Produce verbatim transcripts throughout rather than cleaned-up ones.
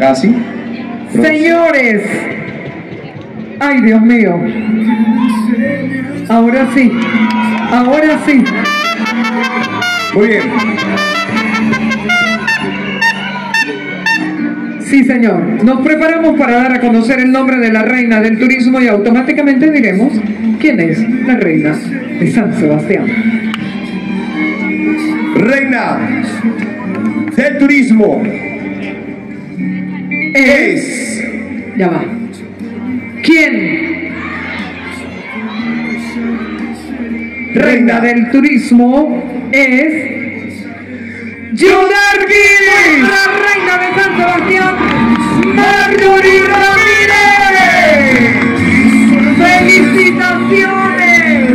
casi. Señores, ay Dios mío, ahora sí, ahora sí. Muy bien. Sí, señor. Nos preparamos para dar a conocer el nombre de la reina del turismo y automáticamente diremos quién es la reina de San Sebastián. Reina del turismo es... Ya va. ¿Quién? Reina del turismo es... ¡Yunargui! La reina de San Sebastián, Marjorie Ramírez. ¡Felicitaciones!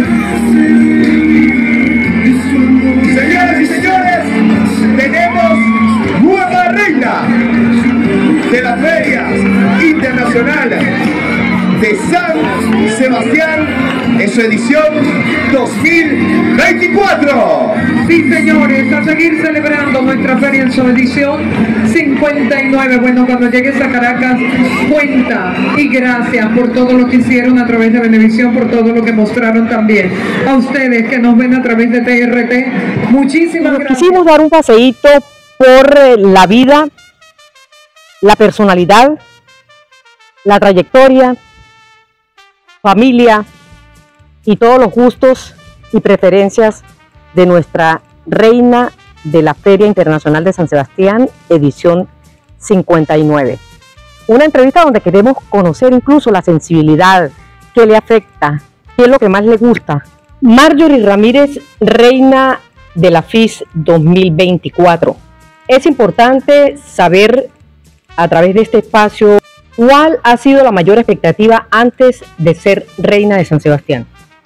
Señoras y señores, tenemos nueva reina de la Feria Internacional de San Sebastián en su edición dos mil veinticuatro. Sí, señores, a seguir celebrando nuestra feria en su edición cincuenta y nueve. Bueno, cuando llegues a Caracas, cuenta y gracias por todo lo que hicieron a través de Venevisión, por todo lo que mostraron también. A ustedes que nos ven a través de T R T, muchísimas Nos gracias. quisimos dar un paseíto por eh, la vida, la personalidad, la trayectoria, familia y todos los gustos y preferencias de nuestra reina de la Feria Internacional de San Sebastián, edición cincuenta y nueve. Una entrevista donde queremos conocer incluso la sensibilidad, qué le afecta, qué es lo que más le gusta. Marjorie Ramírez, reina de la F I S dos mil veinticuatro. Es importante saber a través de este espacio cuál ha sido la mayor expectativa antes de ser reina de San Sebastián.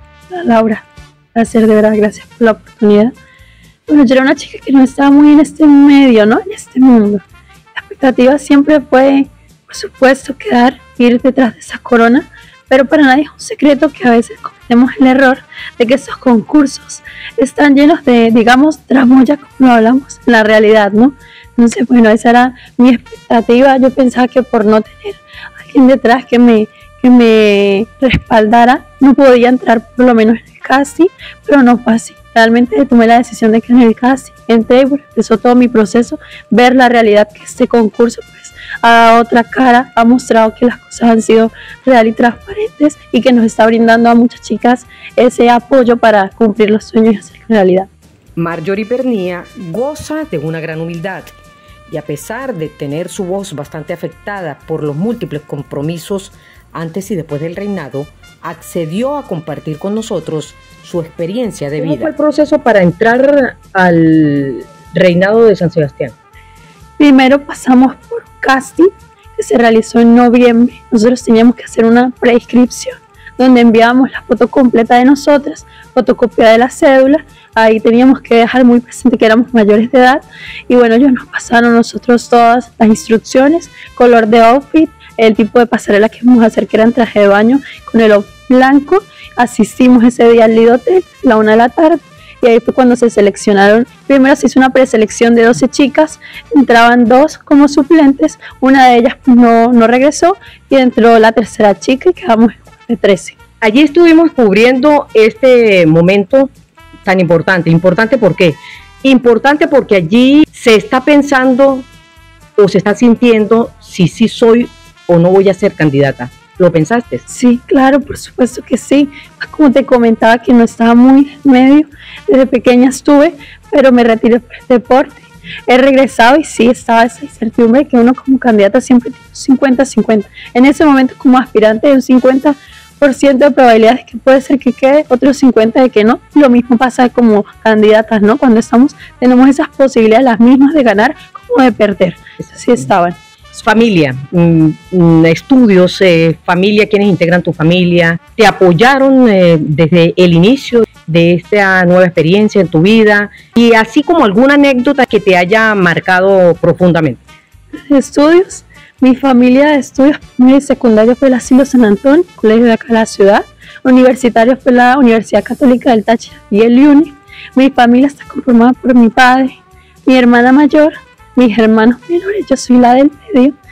Laura, placer, de verdad, gracias por la oportunidad. Bueno, yo era una chica que no estaba muy en este medio, ¿no? En este mundo. La expectativa siempre fue, por supuesto, quedar, ir detrás de esa corona, pero para nadie es un secreto que a veces cometemos el error de que esos concursos están llenos de, digamos, tramoya, como lo hablamos en la realidad, ¿no? Entonces, bueno, esa era mi expectativa. Yo pensaba que por no tener a alguien detrás que me, que me respaldara, no podía entrar por lo menos en el casting, pero no fue así. Realmente tomé la decisión de que en el casting entré y bueno, empezó todo mi proceso, ver la realidad que este concurso pues ha dado otra cara, ha mostrado que las cosas han sido real y transparentes y que nos está brindando a muchas chicas ese apoyo para cumplir los sueños y hacer realidad. Marjorie Pernía goza de una gran humildad y a pesar de tener su voz bastante afectada por los múltiples compromisos antes y después del reinado, accedió a compartir con nosotros su experiencia de vida. ¿Cómo fue el proceso para entrar al reinado de San Sebastián? Primero pasamos por un casting que se realizó en noviembre. Nosotros teníamos que hacer una preinscripción donde enviábamos la foto completa de nosotras, fotocopia de la cédula. Ahí teníamos que dejar muy presente que éramos mayores de edad y bueno, ellos nos pasaron a nosotros todas las instrucciones, color de outfit, el tipo de pasarela que íbamos a hacer, que era en traje de baño con el outfit blanco. Asistimos ese día al Lido Hotel, a la una de la tarde, y ahí fue cuando se seleccionaron. Primero se hizo una preselección de doce chicas, entraban dos como suplentes, una de ellas no, no regresó y entró la tercera chica y quedamos de trece. Allí estuvimos cubriendo este momento tan importante. Importante ¿por qué? Importante porque allí se está pensando o se está sintiendo si sí soy o no voy a ser candidata. ¿Lo pensaste? Sí, claro, por supuesto que sí. Como te comentaba que no estaba muy en medio, desde pequeña estuve, pero me retiré por el deporte. He regresado y sí estaba esa incertidumbre que uno como candidata siempre tiene un cincuenta cincuenta. En ese momento como aspirante hay un cincuenta por ciento de probabilidades que puede ser que quede, otro cincuenta por ciento de que no. Lo mismo pasa como candidatas, ¿no? Cuando estamos, tenemos esas posibilidades las mismas de ganar como de perder. Eso sí estaban. Familia, mmm, estudios, eh, familia, quienes integran tu familia, te apoyaron eh, desde el inicio de esta nueva experiencia en tu vida y así como alguna anécdota que te haya marcado profundamente. Estudios, mi familia de estudios primaria y secundaria fue el Asilo San Antonio, colegio de acá de la ciudad. Universitario fue la Universidad Católica del Táchira y el IUNI. Mi familia está conformada por mi padre, mi hermana mayor, mis hermanos menores, yo soy la del medio,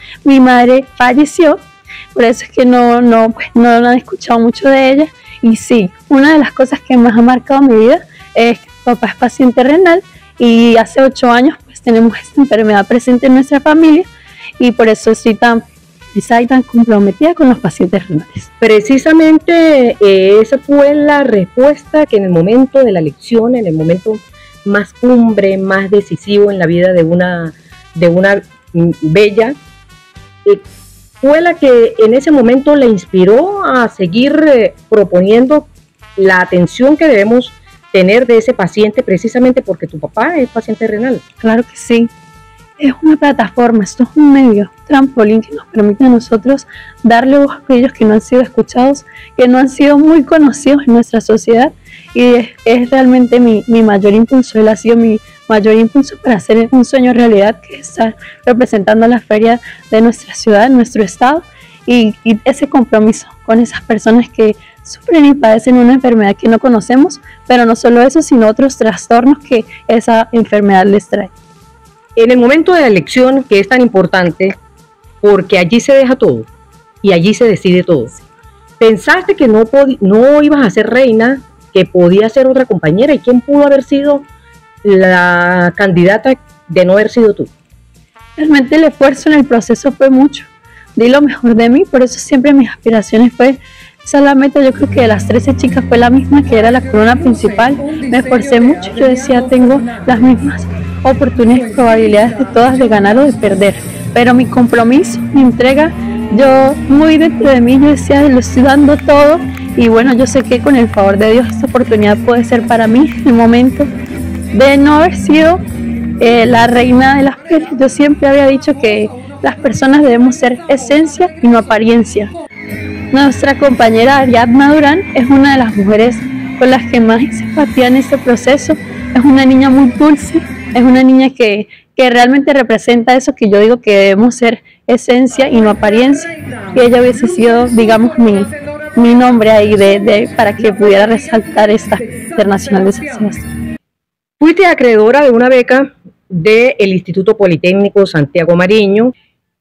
mi madre falleció, por eso es que no, no, pues, no han escuchado mucho de ella. Y sí, una de las cosas que más ha marcado mi vida es que mi papá es paciente renal y hace ocho años pues tenemos esta enfermedad presente en nuestra familia y por eso estoy tan y tan comprometida con los pacientes renales. Precisamente eh, esa fue la respuesta que en el momento de la elección, en el momento más cumbre, más decisivo en la vida de una, de una bella, eh, fue la que en ese momento le inspiró a seguir eh, proponiendo la atención que debemos tener de ese paciente, precisamente porque tu papá es paciente renal. Claro que sí. Es una plataforma, esto es un medio, un trampolín que nos permite a nosotros darle voz a aquellos que no han sido escuchados, que no han sido muy conocidos en nuestra sociedad y es, es realmente mi, mi mayor impulso, él ha sido mi mayor impulso para hacer un sueño realidad, que es estar representando la feria de nuestra ciudad, nuestro estado y, y ese compromiso con esas personas que sufren y padecen una enfermedad que no conocemos, pero no solo eso, sino otros trastornos que esa enfermedad les trae. En el momento de la elección, que es tan importante, porque allí se deja todo y allí se decide todo. ¿Pensaste que no, no ibas a ser reina, que podía ser otra compañera? ¿Y quién pudo haber sido la candidata de no haber sido tú? Realmente el esfuerzo en el proceso fue mucho. Di lo mejor de mí, por eso siempre mis aspiraciones fue esa es la meta. Yo creo que de las trece chicas fue la misma, que era la corona principal. Me esforcé mucho, yo decía tengo las mismas oportunidades y probabilidades de todas de ganar o de perder, pero mi compromiso, mi entrega, yo muy dentro de mí yo decía lo estoy dando todo y bueno, yo sé que con el favor de Dios esta oportunidad puede ser para mí el momento de no haber sido eh, la reina de las ferias. Yo siempre había dicho que las personas debemos ser esencia y no apariencia. Nuestra compañera Ariadna Durán es una de las mujeres con las que más hice empatía en este proceso. Es una niña muy dulce, es una niña que, que realmente representa eso que yo digo que debemos ser esencia y no apariencia. Y ella hubiese sido, digamos, mi, mi nombre ahí de, de, para que pudiera resaltar esta Internacional de San Sebastián. Fuiste acreedora de una beca del Instituto Politécnico Santiago Mariño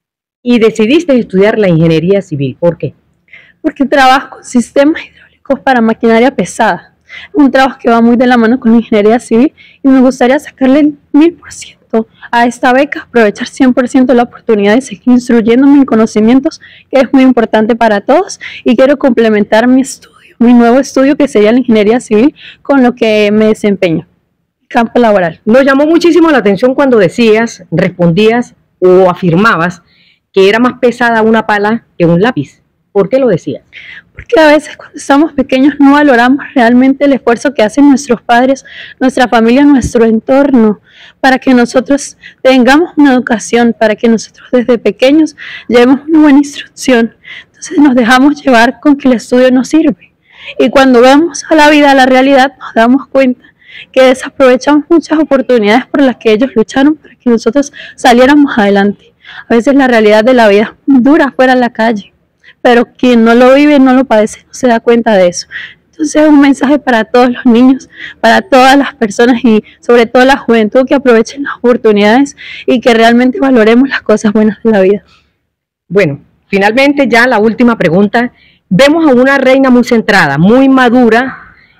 y decidiste estudiar la ingeniería civil. ¿Por qué? Porque trabajo con sistemas hidráulicos para maquinaria pesada. Un trabajo que va muy de la mano con la ingeniería civil y me gustaría sacarle el mil por ciento a esta beca, aprovechar cien por ciento la oportunidad de seguir instruyéndome en conocimientos, que es muy importante para todos, y quiero complementar mi estudio, mi nuevo estudio que sería la ingeniería civil, con lo que me desempeño, campo laboral. Nos llamó muchísimo la atención cuando decías, respondías o afirmabas que era más pesada una pala que un lápiz. ¿Por qué lo decías? Porque a veces cuando estamos pequeños no valoramos realmente el esfuerzo que hacen nuestros padres, nuestra familia, nuestro entorno, para que nosotros tengamos una educación, para que nosotros desde pequeños llevemos una buena instrucción. Entonces nos dejamos llevar con que el estudio nos sirve. Y cuando vemos a la vida, a la realidad, nos damos cuenta que desaprovechamos muchas oportunidades por las que ellos lucharon para que nosotros saliéramos adelante. A veces la realidad de la vida es muy dura fuera en la calle, pero quien no lo vive, no lo padece, no se da cuenta de eso. Entonces es un mensaje para todos los niños, para todas las personas y sobre todo la juventud, que aprovechen las oportunidades y que realmente valoremos las cosas buenas de la vida. Bueno, finalmente ya la última pregunta. Vemos a una reina muy centrada, muy madura,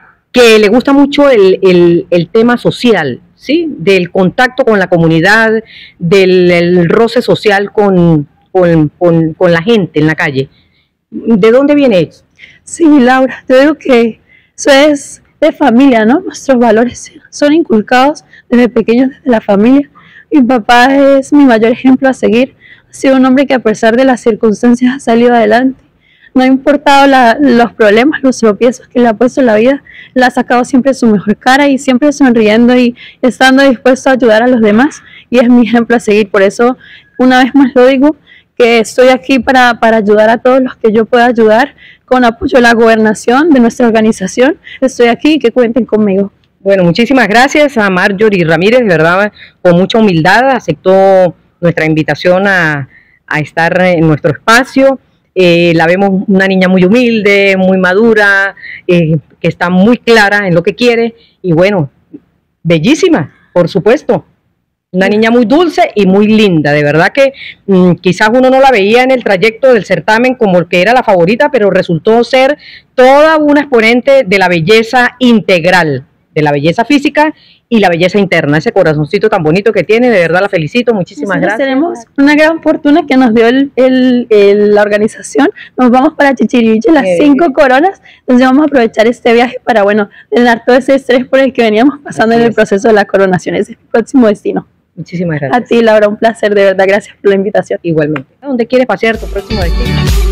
que le gusta mucho el, el, el tema social, ¿sí? Del contacto con la comunidad, del el roce social con, con, con, con la gente en la calle. ¿De dónde viene eso? Sí, Laura, te digo que eso es de familia, ¿no? Nuestros valores son inculcados desde pequeños, desde la familia. Mi papá es mi mayor ejemplo a seguir. Ha sido un hombre que a pesar de las circunstancias ha salido adelante. No ha importado la, los problemas, los tropiezos que le ha puesto en la vida, le ha sacado siempre su mejor cara y siempre sonriendo y estando dispuesto a ayudar a los demás. Y es mi ejemplo a seguir. Por eso, una vez más lo digo, que estoy aquí para, para ayudar a todos los que yo pueda ayudar, con apoyo de la gobernación, de nuestra organización. Estoy aquí y que cuenten conmigo. Bueno, muchísimas gracias a Marjorie Ramírez, ¿verdad? Con mucha humildad aceptó nuestra invitación a, a estar en nuestro espacio. Eh, la vemos una niña muy humilde, muy madura, eh, que está muy clara en lo que quiere y bueno, bellísima, por supuesto. Una niña muy dulce y muy linda, de verdad que mmm, quizás uno no la veía en el trayecto del certamen como que era la favorita, pero resultó ser toda una exponente de la belleza integral, de la belleza física y la belleza interna, ese corazoncito tan bonito que tiene, de verdad la felicito, muchísimas Nosotros gracias. Tenemos una gran fortuna que nos dio el, el, el, la organización, nos vamos para Chichiriviche, las Eh. cinco coronas, entonces vamos a aprovechar este viaje para, bueno, drenar todo ese estrés por el que veníamos pasando Así en el es. proceso de la coronación, ese es mi próximo destino. Muchísimas gracias. A ti, Laura, un placer, de verdad, gracias por la invitación. Igualmente. ¿A dónde quieres pasear tu próximo destino?